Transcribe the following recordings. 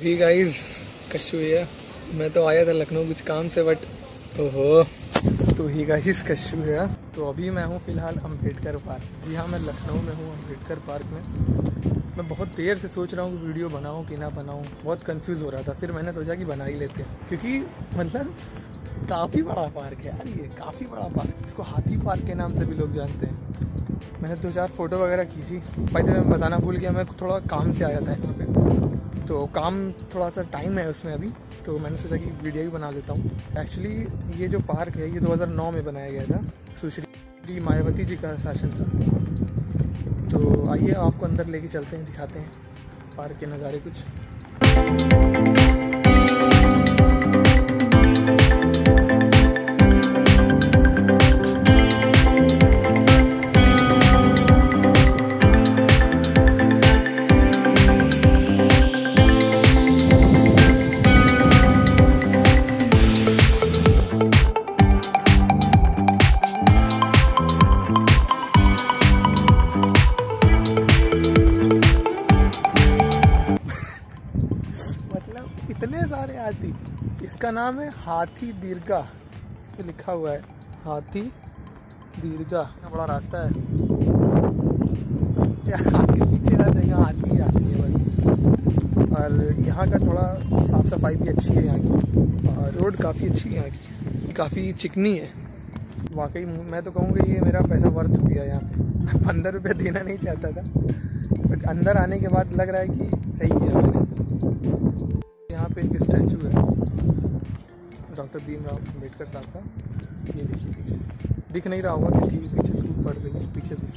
भी गाइस कशु है। मैं तो आया था लखनऊ कुछ काम से, बट ओहो तो ही गाइस कशु है। तो अभी मैं हूँ फिलहाल अम्बेडकर पार्क। जी हाँ, मैं लखनऊ में हूँ अम्बेडकर पार्क में। मैं बहुत देर से सोच रहा हूँ कि वीडियो बनाऊँ कि ना बनाऊँ, बहुत कंफ्यूज हो रहा था। फिर मैंने सोचा कि बना ही लेते हैं, क्योंकि मतलब काफ़ी बड़ा पार्क है यार, ये काफ़ी बड़ा पार्क। इसको हाथी पार्क के नाम से भी लोग जानते हैं। मैंने 2-4 फ़ोटो वगैरह खींची। भाई तो मैं बताना भूल गया, मैं थोड़ा काम से आया था यहाँ पे, तो काम थोड़ा सा टाइम है उसमें अभी, तो मैंने सोचा कि वीडियो भी बना लेता हूँ। एक्चुअली ये जो पार्क है ये 2009 में बनाया गया था, सुश्री मायावती जी का शासन था। तो आइए आपको अंदर लेके चलते हैं, दिखाते हैं पार्क के नज़ारे कुछ। इतने सारे हाथी। इसका नाम है हाथी दीर्घा, इस पे लिखा हुआ है हाथी दीर्घा। बड़ा रास्ता है, आगे पीछे हर जगह हाथी आती है बस। और यहाँ का थोड़ा साफ सफाई भी अच्छी है यहाँ की, और रोड काफ़ी अच्छी है यहाँ की, काफ़ी चिकनी है। वाकई मैं तो कहूँगा ये मेरा पैसा वर्थ हो गया। यहाँ पे 15 रुपये देना नहीं चाहता था, बट अंदर आने के बाद लग रहा है कि सही किया मैंने। यहाँ पे एक स्टैचू है डॉक्टर भीमराव अम्बेडकर साहब का। ये देखिए पीछे, दिख नहीं रहा होगा क्योंकि पीछे धूप पड़ रही है, पीछे से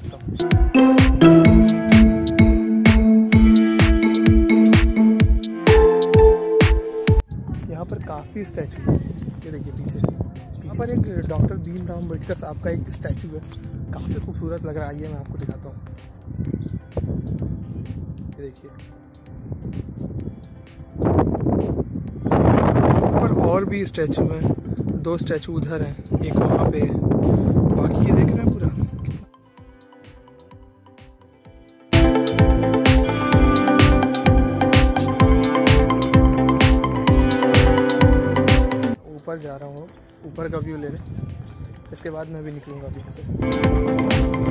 यहाँ पर काफ़ी स्टैचू है। ये देखिए पीछे, यहाँ पर एक डॉक्टर भीमराव अम्बेडकर साहब का एक स्टैचू है, काफ़ी खूबसूरत लग रहा है। आइए मैं आपको दिखाता हूँ। ये देखिए, पर और भी स्टैचू हैं, 2 स्टैचू उधर हैं, एक वहाँ पे है। बाकी ये देख रहे हैं पूरा। ऊपर जा रहा हूँ, ऊपर का व्यू ले लें, इसके बाद मैं भी निकलूँगा अभी यहाँ से।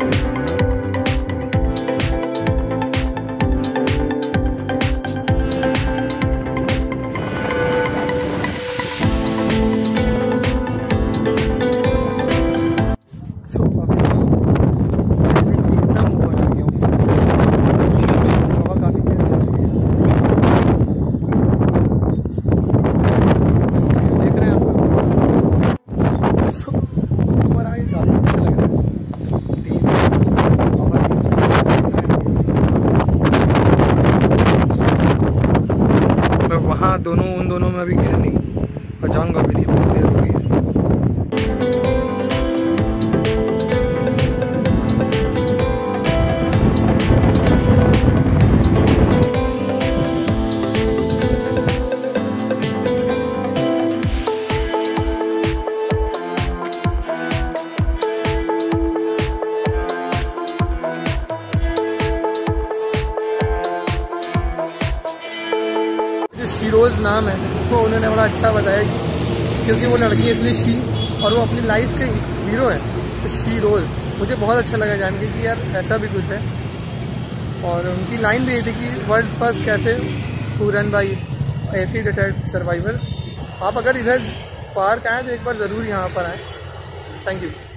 वहाँ उन दोनों में अभी गया नहीं और जाऊँगा भी नहीं, बहुत देर हो गई है। शीरोज़ नाम है, तो उन्होंने बड़ा अच्छा बताया कि क्योंकि वो लड़की है इसलिए शी, और वो अपनी लाइफ के हीरो है, तो शीरोज़। मुझे बहुत अच्छा लगा जान के कि यार ऐसा भी कुछ है। और उनकी लाइन भी ये थी कि world first cafe to run by acid attack survivors. आप अगर इधर पार्क आएँ तो एक बार ज़रूर यहाँ पर आएँ। Thank you.